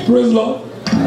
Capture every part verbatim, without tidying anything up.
Praise Lord.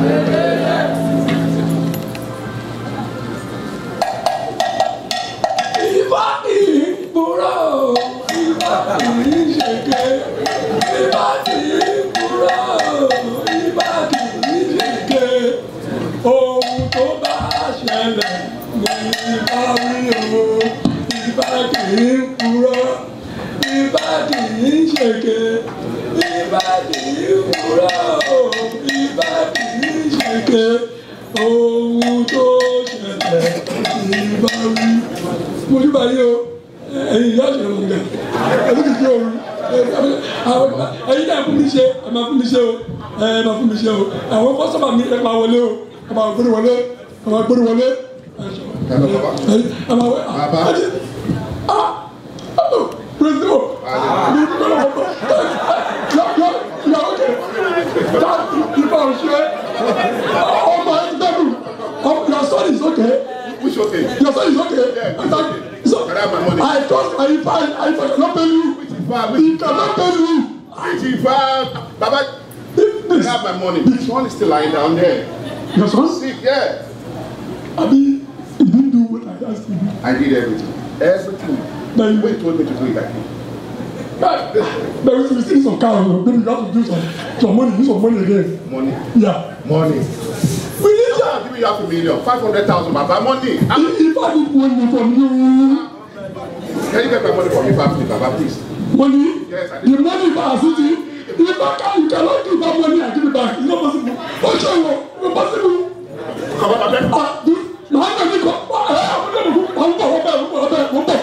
Ìbá kì í búra o, ìbá kì í ṣèké. Ìbá kì í búra o, ìbá kì í ṣèké. Ohun tó bá ṣẹlẹ̀ ní ìbá wí o. Ìbá kì í búra, ìbá kì í ṣèké. Ìbá kì í búra o, ìbá kì í ṣèké. Ohun tó ṣẹlẹ̀ ní ìbá wí. Mo ní báyìí o, ẹ̀yin ìyá ṣe lọ́wọ́ nígbà, ẹ̀yin kìí ṣe òru, ẹ̀yin náà fún mi ṣe, ẹ̀ máa fún mi ṣe o, ẹ̀ máa fún mi ṣe o, àwọn kọ́sọ́mà mi ẹ̀ máa wọlé o, ẹ̀ máa gbórí wọlé, ẹ̀ máa gbórí wọlé. Ẹ̀ máa wẹ, ah, oh, praise the Lord. Mi ní bẹ́ẹ̀ lọ́wọ́, yọ yọ yọ okay, that ìfọ̀ ṣe, ọmọ ẹ̀ dẹ́rù, your son is okay. Which okay? Your son is okay. Yeah, I thought, so, can I have my money? I trust I find I cannot pay you. Which is bad? He cannot pay you. Which is bad? Baba, can I have my money? This one is still lying down there. Your son? Sick, yeah. I mean, he didn't do what I asked him to do. I did everything. Everything. Then you Wait, told me to do it like this. But there is still some cow. Maybe you have to do some some money. Use some money again. Money. Yeah. Money. We need I'll give you half a million, five hundred thousand, Baba. Money. If, if I need money from you, Can you get my money from me, Baba, please? money. Yes, I The money for our city. If I can, you cannot give that money and give it back. It's not possible. Oh, sure, it's possible. Come on, Baba. Ah, this. My hand is up. Ah, I'm going to go. I'm going to go. I'm going to go.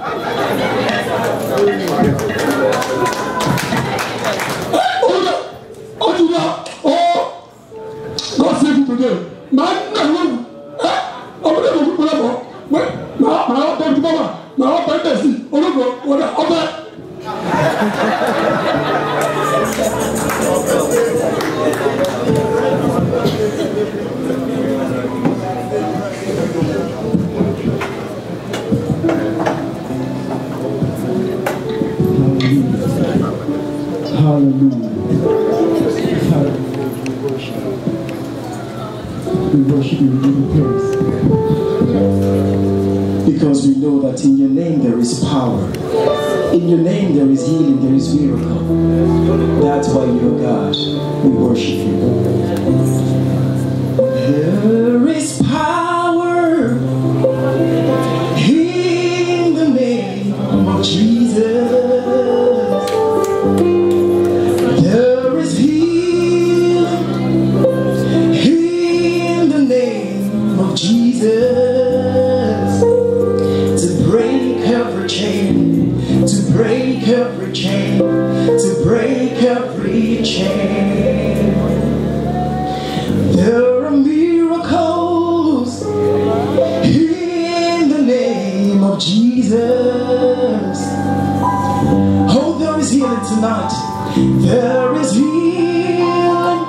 Oh, oh, God save you today. Man, no, eh? Over there, over there, over there. My heart don't come out. My heart don't see. Over there, over there, over there. Hallelujah. We worship you, we give you praise. Because we know that in your name there is power. In your name there is healing, there is miracle. That's why you're God. We worship you. There is power in the name of Jesus. There is healing in the name of Jesus, to break every chain, to break every chain, to break every chain. There are miracles in the name of Jesus. Oh, there is healing tonight. There is healing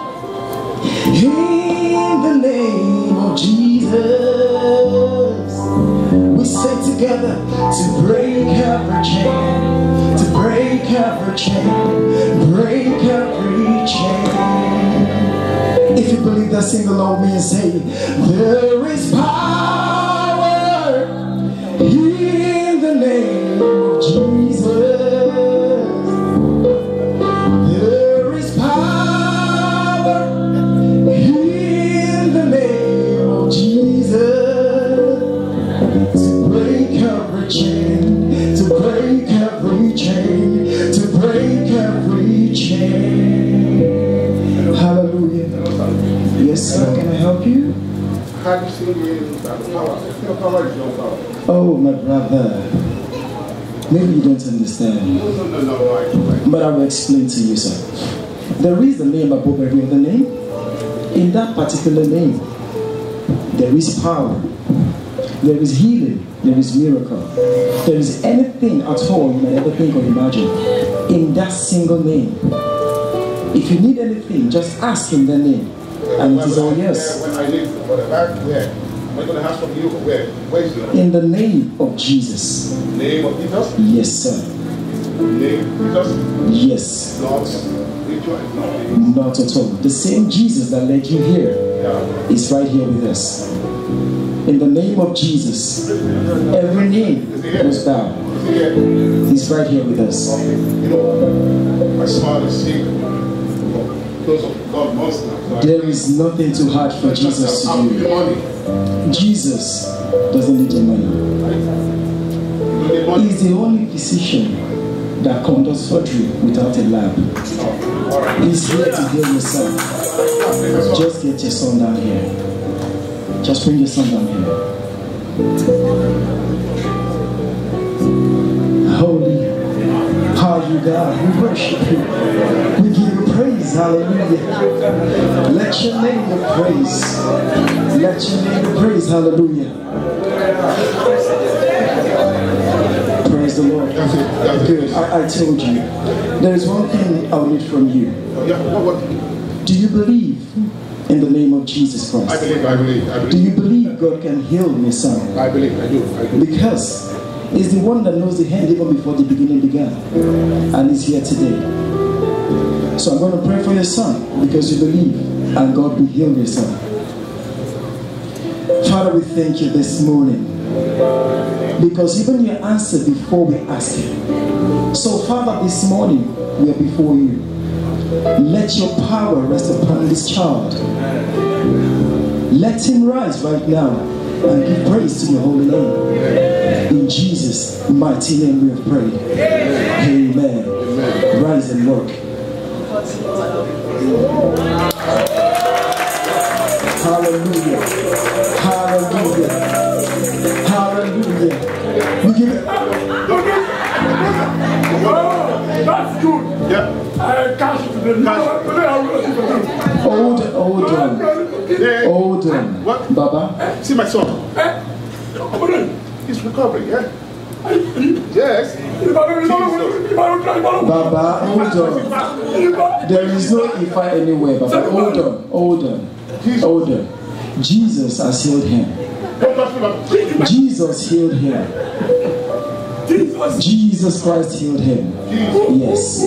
in the name of Jesus. We say together, to break every chain, to break every chain, break every chain. If you believe that, sing along with me and say, there is power in the name of Jesus. There is power in the name of Jesus, to break every chain, to break every chain, to break every chain. Hallelujah. Yes, sir. Can I help you? How do you see the power? Your power is your power. Oh, my brother. Maybe you don't understand. No, no, no, no, right. But I will explain to you, sir. There is a name above every other name. In that particular name, there is power, there is healing, there is miracle, there is anything at all you may ever think or imagine in that single name. If you need anything, just ask in the name, and it is all yours. When I live, whatever, where? Am I going to ask from you? Where? Where is your name? In the name of Jesus. Name of Jesus? Yes, sir. Name of Jesus? Yes. Lord, if Not at all. The same Jesus that led you here is right here with us. In the name of Jesus, every name goes down. He's right here with us. You know, my smile is sick. Because of God wants that. There is nothing too hard for Jesus to do. Jesus doesn't need your money. He's the only physician that conducts surgery without a lab. He's here to heal your son. Just get your son down here. Just bring your son down here. Holy are you, God. We worship you. We give you praise. Hallelujah. Let your name be praised. Let your name be praised. Hallelujah. Praise the Lord. That's it. That's Good. it. I, I told you. There is one thing I'll need from you. Yeah, what, what? Do you believe in the name of Jesus Christ? I believe, I believe, I believe. Do you believe God can heal your son? I believe, I do, I do. Because He's the one that knows the end even before the beginning began. And He's here today. So I'm going to pray for your son because you believe and God will heal your son. Father, we thank you this morning because even you answered before we ask you. So Father, this morning we are before you. Let your power rest upon this child. Let him rise right now and give praise to your holy name. In Jesus' mighty name we have prayed. Amen. Amen. Rise and work. Hallelujah. Hallelujah. Hallelujah. We give it. That's good. Yeah. I cash it to the cash. Hold on, hold on. Yeah. Hold on. What? Baba. See my son. He's recovering, yeah? Yes. Baba, hold on. There is no Ifa anywhere, Baba. Hold on, hold on, hold on. Jesus has healed him. Jesus healed him. Jesus Christ healed him. Yes.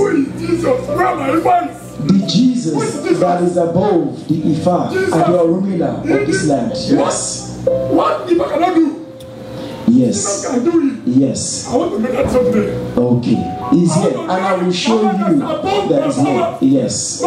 The Jesus that is above the Ifa and the Orumila of this land. Yes. What if I cannot do? Yes. I do it. Yes. I want to make that something. Okay. He's here. And I will show you that he's here. Yes.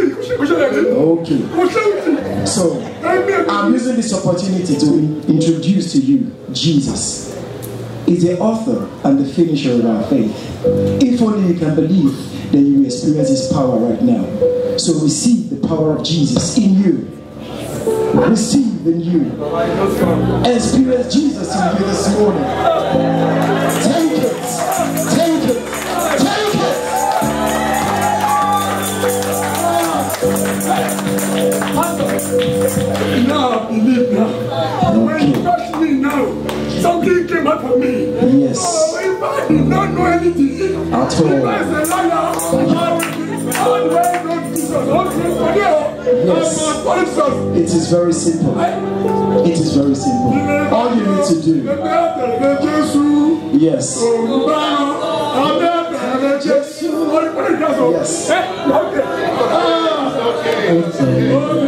Okay. So, I'm using this opportunity to introduce to you Jesus. Is the author and the finisher of our faith. If only you can believe, then you will experience His power right now. So receive the power of Jesus in you. Receive in you. Experience Jesus in you this morning. Take it. Take it. Take it. Now believe now. When you touch me now, something came out for me. Yes. Oh, if I did not know anything, at all. If I was a liar, I would be all the way to Jesus. Yes. It is very simple. It is very simple. All you need to do. Yes. Yes. Okay.